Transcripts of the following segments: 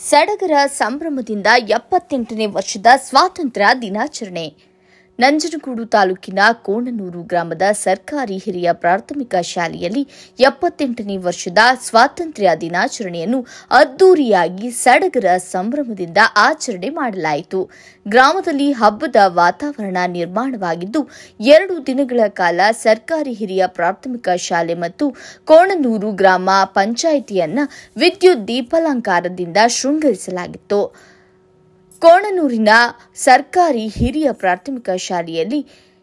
ಸಡಗರ ಸಂಭ್ರಮದಿಂದ 78ನೇ ವರ್ಷದ ಸ್ವಾತಂತ್ರ್ಯ ದಿನಾಚರಣೆ. ನಂಜನಗೂಡು ತಾಲೂಕಿನ ಕೋಣನೂರು ಗ್ರಾಮದ ಸರ್ಕಾರಿ ಹಿರಿಯ ಪ್ರಾಥಮಿಕ ಶಾಲೆಯಲ್ಲಿ 78ನೇ ವರ್ಷದ ಸ್ವಾತಂತ್ರ್ಯ ದಿನಾಚರಣೆಯನ್ನು ಅದ್ದೂರಿಯಾಗಿ ಸಡಗರ ಸಂಭ್ರಮದಿಂದ ಆಚರಣೆ ಮಾಡಲಾಯಿತು. ಗ್ರಾಮದಲ್ಲಿ ಹಬ್ಬದ ವಾತಾವರಣ ನಿರ್ಮಾಣವಾಗಿದ್ದು 2 ದಿನಗಳ ಕಾಲ ಸರ್ಕಾರಿ ಹಿರಿಯ ಪ್ರಾಥಮಿಕ ಶಾಲೆ ಮತ್ತು ಕೋಣನೂರು ಗ್ರಾಮ ಪಂಚಾಯಿತಿಯನ್ನು ವಿದ್ಯುತ್ ದೀಪಾಲಂಕಾರದಿಂದ ಶೃಂಗರಿಸಲಾಗಿತ್ತು. ಕೋಣನೂರಿನ ಸರ್ಕಾರಿ ಹಿರಿಯ ಪ್ರಾಥಮಿಕ ಶಾಲೆಯಲ್ಲಿ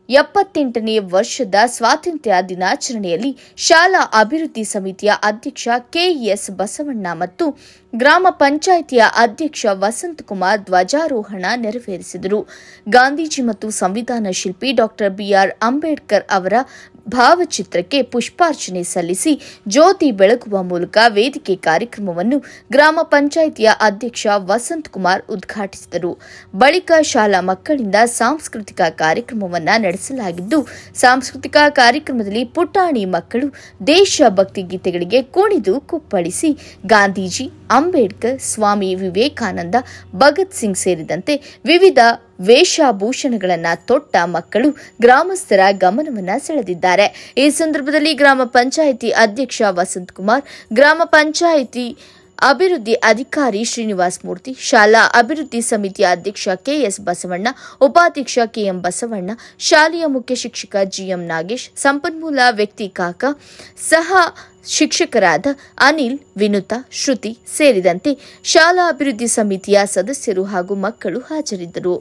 78ನೇ ವರ್ಷದ ಸ್ವಾತಂತ್ರ್ಯ ದಿನಾಚರಣೆಯಲ್ಲಿ ಶಾಲಾ ಅಭಿವೃದ್ಧಿ ಸಮಿತಿಯ ಅಧ್ಯಕ್ಷ ಕೆಎಸ್ ಬಸವಣ್ಣ ಮತ್ತು ಗ್ರಾಮ ಪಂಚಾಯಿತಿಯ ಅಧ್ಯಕ್ಷ ವಸಂತಕುಮಾರ್ ಧ್ವಜಾರೋಹಣ ನೆರವೇರಿಸಿದರು. ಗಾಂಧೀಜಿ ಮತ್ತು ಸಂವಿಧಾನ ಶಿಲ್ಪಿ ಡಾಕ್ಟರ್ ಬಿಆರ್ ಅಂಬೇಡ್ಕರ್ ಅವರ ಭಾವಚಿತ್ರಕ್ಕೆ ಪುಷ್ಪಾರ್ಚನೆ ಸಲ್ಲಿಸಿ ಜ್ಯೋತಿ ಬೆಳಗುವ ಮೂಲಕ ವೇದಿಕೆ ಕಾರ್ಯಕ್ರಮವನ್ನು ಗ್ರಾಮ ಪಂಚಾಯಿತಿಯ ಅಧ್ಯಕ್ಷ ವಸಂತಕುಮಾರ್ ಉದ್ಘಾಟಿಸಿದರು. ಬಳಿಕ ಶಾಲಾ ಮಕ್ಕಳಿಂದ ಸಾಂಸ್ಕೃತಿಕ ಕಾರ್ಯಕ್ರಮವನ್ನು ನಡೆಸಲಾಗಿದ್ದು, ಸಾಂಸ್ಕೃತಿಕ ಕಾರ್ಯಕ್ರಮದಲ್ಲಿ ಪುಟಾಣಿ ಮಕ್ಕಳು ದೇಶಭಕ್ತಿ ಗೀತೆಗಳಿಗೆ ಕುಣಿದು ಕುಪ್ಪಳಿಸಿ ಗಾಂಧೀಜಿ, ಅಂಬೇಡ್ಕರ್, ಸ್ವಾಮಿ ವಿವೇಕಾನಂದ, ಭಗತ್ ಸಿಂಗ್ ಸೇರಿದಂತೆ ವಿವಿಧ ವೇಷಭೂಷಣಗಳನ್ನು ತೊಟ್ಟ ಮಕ್ಕಳು ಗ್ರಾಮಸ್ಥರ ಗಮನವನ್ನು ಸೆಳೆದಿದ್ದಾರೆ. ಈ ಸಂದರ್ಭದಲ್ಲಿ ಗ್ರಾಮ ಪಂಚಾಯಿತಿ ಅಧ್ಯಕ್ಷ ವಸಂತಕುಮಾರ್, ಗ್ರಾಮ ಪಂಚಾಯಿತಿ ಅಭಿವೃದ್ಧಿ ಅಧಿಕಾರಿ ಶ್ರೀನಿವಾಸ ಮೂರ್ತಿ, ಶಾಲಾ ಅಭಿವೃದ್ಧಿ ಸಮಿತಿಯ ಅಧ್ಯಕ್ಷ ಕೆಎಸ್ ಬಸವಣ್ಣ, ಉಪಾಧ್ಯಕ್ಷ ಕೆಎಂ ಬಸವಣ್ಣ, ಶಾಲೆಯ ಮುಖ್ಯ ಶಿಕ್ಷಕ ಜಿಎಂ ನಾಗೇಶ್, ಸಂಪನ್ಮೂಲ ವ್ಯಕ್ತಿ ಕಾಕ, ಸಹ ಶಿಕ್ಷಕರಾದ ಅನಿಲ್, ವಿನುತಾ, ಶ್ರುತಿ ಸೇರಿದಂತೆ ಶಾಲಾ ಅಭಿವೃದ್ಧಿ ಸಮಿತಿಯ ಸದಸ್ಯರು ಹಾಗೂ ಮಕ್ಕಳು ಹಾಜರಿದ್ದರು.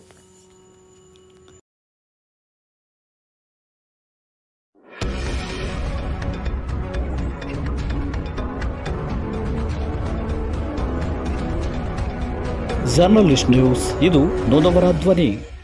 ಜರ್ನಲಿಸ್ಟ್ ನ್ಯೂಸ್, ಇದು ನೊಂದವರ ಧ್ವನಿ.